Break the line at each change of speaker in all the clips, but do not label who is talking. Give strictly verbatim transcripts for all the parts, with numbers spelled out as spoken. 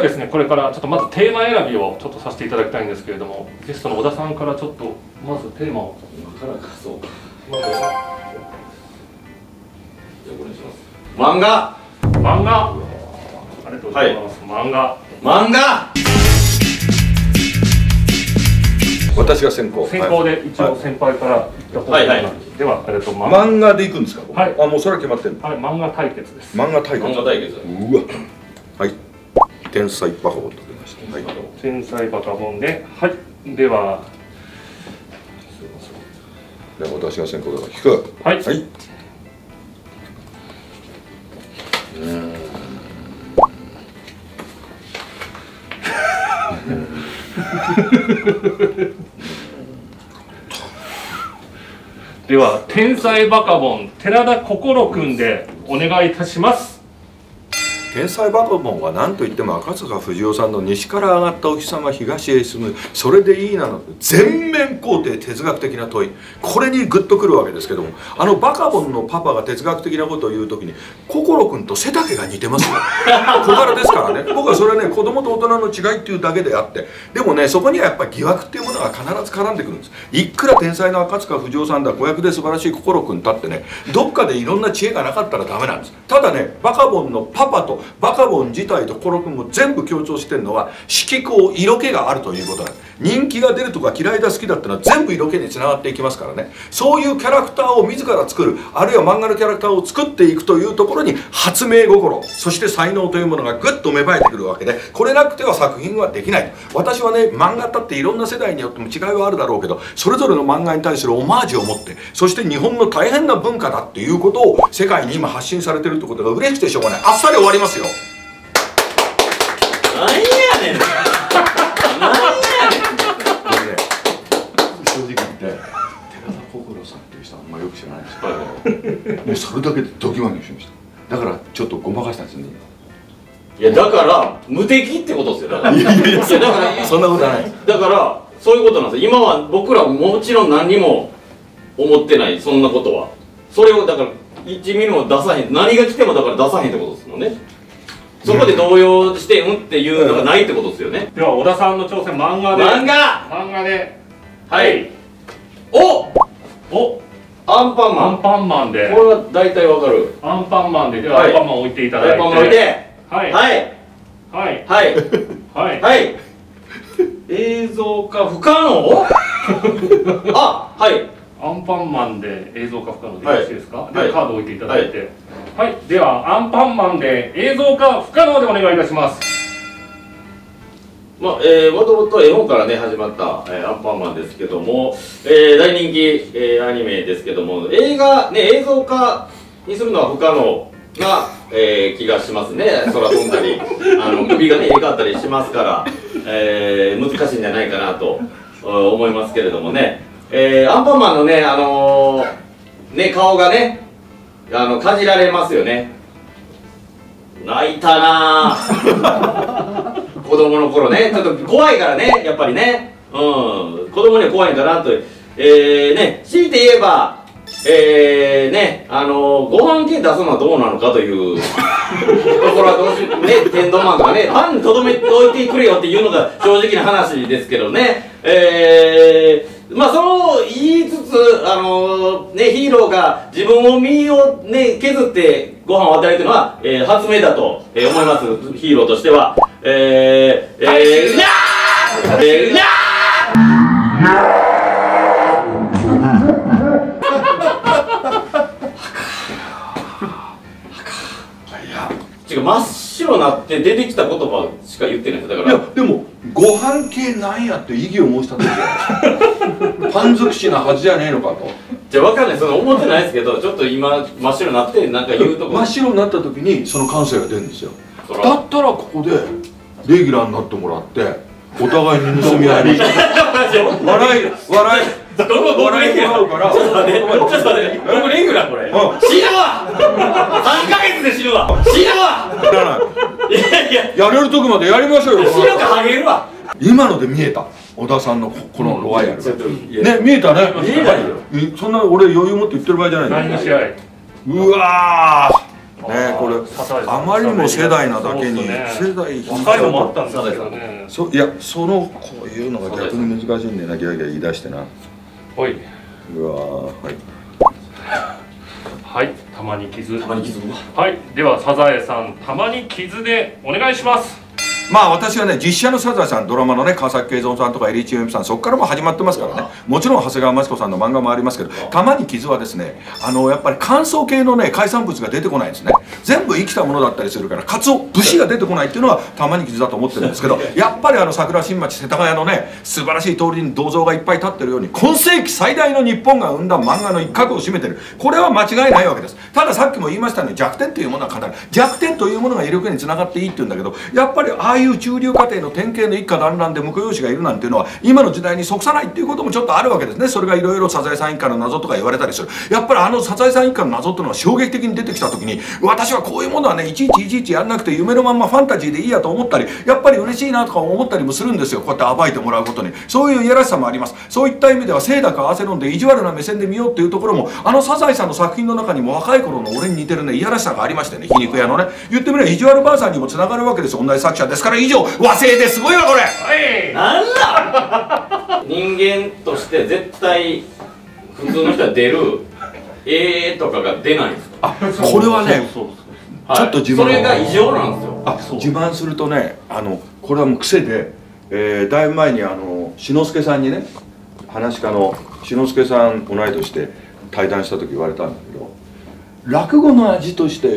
ですね、これからちょっとまずテーマ選びをちょっとさせていただきたいんですけれども、ゲストの小田さんからちょっとまずテーマを。
今からか、そうか。まずじゃあこれにします。漫画。
漫画。ありがとうございます。漫画。
漫画。
私が先行。
先行で一応先輩から言った方がいいかな。では、えっと
漫画でいくんですか。
はい。
あ、もうそれは決まってる。
はい、漫画対決です。
漫画対決。
漫画対決。
うわ。はい。天才バカボンと出ました。はい。
天才バカボンで、はい。では。
では私が先行だから引く。
はい。
はい。うん。
では天才バカボン寺田心くんでお願いいたします。
天才バカボンは何といっても赤塚不二夫さんの西から上がったお日様東へ進むそれでいいなの全面肯定哲学的な問い、これにグッとくるわけですけども、あのバカボンのパパが哲学的なことを言う時に心くんと背丈が似てますよ。小柄ですからね。僕はそれはね子供と大人の違いっていうだけであって、でもねそこにはやっぱり疑惑っていうものが必ず絡んでくるんです。いくら天才の赤塚不二夫さんだ子役で素晴らしい心くんだってね、どっかでいろんな知恵がなかったらダメなんです。ただねバカボンのパパとバカボン自体と心くんも全部強調してるのは色香色気があるということなんです。人気が出るとか嫌いだ好きだってのは全部色気につながっていきますからね。そういうキャラクターを自ら作る、あるいは漫画のキャラクターを作っていくというところに発明心、そして才能というものがぐっと芽生えてくるわけで、これなくては作品はできない。私はね漫画だっていろんな世代によっても違いはあるだろうけど、それぞれの漫画に対するオマージュを持って、そして日本の大変な文化だっていうことを世界に今発信されてるってことが嬉しくてしょうがない。あっさり終わりますよ。
なんやねん。なんやねん。
正直言って寺田心さんっていう人はあんまよく知らないですけど、もうそれだけでドキドキしました。だからちょっとごまかしたんですね。
いやだから無敵ってことですよ。だから。いやいやだから
そんなことはない。
だからそういうことなんですよ。今は僕らもちろん何にも思ってない、そんなことは。それをだからいちミリも出さへん、何が来てもだから出さへんってことですもんね。そこで動揺してうんっていうのがないってことですよね。
では小田さんの挑戦漫画で。
漫画
漫画で。
はい。お
お
アンパンマン。
アンパンマンで。
これは大体わかる。
アンパンマンで。ではアンパンマン置いていただいて。
アンパンマン置いて。
はい
はい
はい
はい
はい
はい。映像化不可能あ、はい。
アンパンマンで映像化不可能でよろしいですか。ではカード置いていただいて。はい、ではアンパンマンで映像化不可能でお願いいたします。
まあ、えー、もともと絵本からね始まった、えー、アンパンマンですけども、えー、大人気、えー、アニメですけども、映画ね映像化にするのは不可能な、えー、気がしますね。空飛んだりあの首がね入れ替わったりしますから、えー、難しいんじゃないかなと思いますけれどもね、えー、アンパンマンのねあのー、ね顔がねあのかじられますよね。泣いたな子供の頃ね、ちょっと怖いからね、やっぱりね、うん、子供には怖いんかなと、えー、ね、強いて言えば、えー、ね、あのー、ご飯系出すのはどうなのかというところはどうしね、天丼マンとかね、パンにとどめておいてくれよっていうのが正直な話ですけどね、えー、まあそう言いつつ、あのー、ね、ヒーローが自分を身をね、削ってご飯を与えるというのは、えー、発明だと、えー、思います、ヒーローとしては。えー、えー、うにゃーえー、うにゃー違う、真っ白になって出てきた言葉しか言ってないです。だから
いやでもご飯系なんやって異議を申した時はパン尽くしなはずじゃねえのかと。
じゃあ分かんない、その思ってないですけど、ちょっと今真っ白になってなんか言うとこ
真っ白になった時にその感性が出るんですよ。だったらここでレギュラーになってもらってお互いに盗み合いに笑い笑い
どこ僕レギュラーからちょっと待ってちょっと待って僕レギュラーこれ死ぬわさんかげつで死ぬわ死ぬわいやいや
やれるとこまでやりましょうよ。
死ぬかハゲるわ。
今ので見えた小田さんのこのロワイヤルね、見えたね。
見えないよ。
そんな俺余裕持って言ってる場合じゃないんだ。
何の試合。
うわーね、これあまりにも世代なだけに、
ね、
世代
若いのもあったんですよね。
そいやそのこういうのが逆に難しいんだよな、ギャーギャー言い出してな。
はいう
わー、はい
はい、たまに傷、
たまに傷
はい、ではサザエさんたまに傷でお願いします。
まあ私はね、実写のサザエさん、ドラマのね、川崎慶三さんとかエリーチエムさん、そこからも始まってますからね。もちろん長谷川町子さんの漫画もありますけど、たまに傷はですね、あのやっぱり乾燥系のね海産物が出てこないんですね。全部生きたものだったりするから、カツオ節が出てこないっていうのはたまに傷だと思ってるんですけど、やっぱりあの桜新町世田谷のね素晴らしい通りに銅像がいっぱい立ってるように、今世紀最大の日本が生んだ漫画の一角を占めてる、これは間違いないわけです。たださっきも言いましたように、弱点というものは必ず弱点というものが威力につながっていいっていうんだけど、やっぱりああいう中流家庭の典型の一家団らんで婿養子がいるなんていうのは今の時代に即さないっていうこともちょっとあるわけですね。それがいろいろサザエさん一家の謎とか言われたりする。やっぱりあのサザエさん一家の謎っていうのは衝撃的に出てきた時に、私はこういうものはねいちいちいちいちやんなくて夢のまんまファンタジーでいいやと思ったり、やっぱり嬉しいなとか思ったりもするんですよ。こうやって暴いてもらうことにそういういやらしさもあります。そういった意味では清濁合わせ飲んで意地悪な目線で見ようっていうところも、あのサザエさんの作品の中にも若い頃の俺に似てるねいやらしさがありましてね、皮肉屋のね、言ってみれば意地悪ばあさんにもつながるわけですよ。同じ作者ですから。以上、和製ですごいわこれ。
はい、
なんだ人間として絶対普通の人は出る「えー」とかが出ないんですか。
あ、これはねちょっと自分
それが異常なんですよ。
あ、自慢するとね、あのこれはもう癖で、えー、だいぶ前にあの志の輔さんにね、話し家の志の輔さん同い年で対談した時言われたんだけど、落語の味として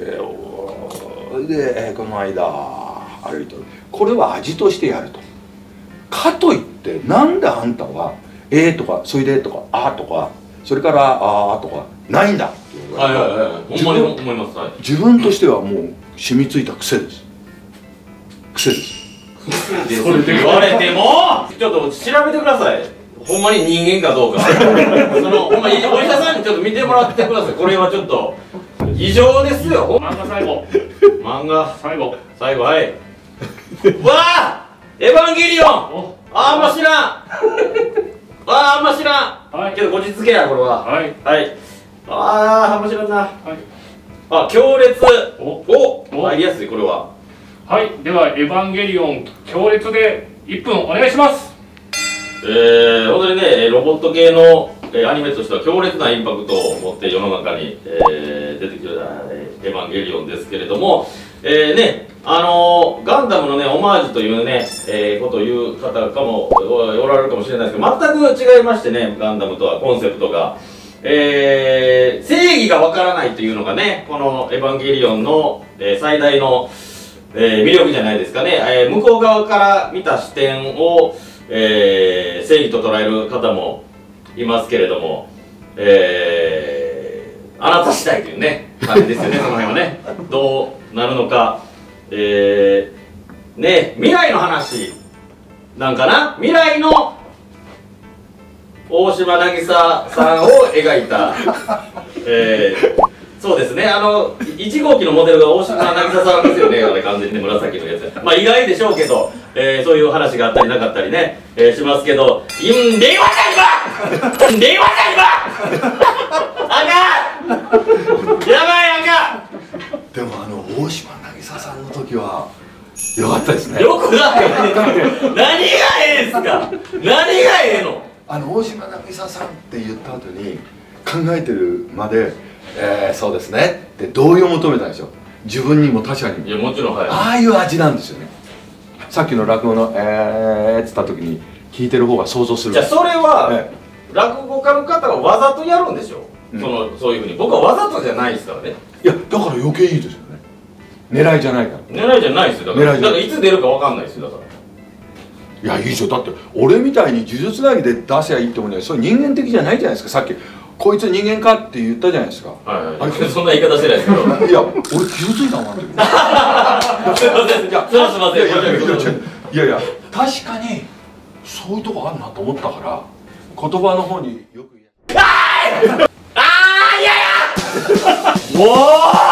でこの間歩いてる、これは味としてやると。かといってなんであんたは「えー」とか「そいで」とか「あ」とかそれから「あ」とかないんだって言われて、
はいはいはい、ほんまに思います。はい、
自分としてはもう染みついた癖です。癖です。
それで言われてもちょっと調べてください。ほんまに人間かどうかそのほんまにお医者さんにちょっと見てもらってください。これはちょっと異常ですよ。
漫画最後、
漫画
最後
最後、はい。わあエヴァンゲリオン、ああんま知らんあああんま知らん、はい、けどこじつけやこれは。はいはい、あああんま知らんな。はい、あ強烈、おお入りやすいこれは。
はい、ではエヴァンゲリオン強烈でいっぷんお願いします。
えー、本当にねロボット系の、えー、アニメとしては強烈なインパクトを持って世の中に、えー、出てきた、えー、エヴァンゲリオンですけれども、えー、ねあのー、ガンダムのねオマージュというね、えー、ことを言う方かもおられるかもしれないですけど、全く違いましてね、ガンダムとはコンセプトが、えー、正義がわからないというのがねこのエヴァンゲリオンの、えー、最大の、えー、魅力じゃないですかね。えー、向こう側から見た視点をえー、正義と捉える方もいますけれども、えー、あなた次第というね感じですよねその辺はねどうなるのか、えー、ね未来の話なんかな、未来の大島渚さんを描いた、えーそうですね、あのいち号機のモデルが大島渚さんですよね、あれ完全にね紫のやつ。まあ意外でしょうけど、えー、そういう話があったりなかったりね、えー、しますけど、ん令和だ今令和だ今あかんやばいあかん。
でもあの大島渚さんの時は良かったですね。
よくない何がええんすか何がええの。
あの大島渚さんって言った後に考えてるまで、えー、そうですねって同意を求めたんですよ、自分にも他者にも。
いやもちろん、はい、
ああいう味なんですよね。さっきの落語の「えー」っつった時に聞いてる方が想像する。
じゃあそれは、
え
え、落語家の方がわざとやるんでしょ、うん、そのそういうふうに。僕はわざとじゃないですからね。い
やだから余計いいですよね、狙いじゃないから。
狙いじゃないですよ、だからだからいつ出るかわかんないですよ、だから。
いやいいでしょ、だって俺みたいに呪術つなぎで出せばいいってもね、それ人間的じゃないじゃないですか。さっきこいつ人間かって言ったじゃないですか。
はいはい、あれそんな言い方してないですけど
いや俺傷ついたもんあの時
すいません、じゃあすいません、
いやいや確かにそういうとこあるなと思ったから言葉の方によく言え。
あーいあーいやいやもう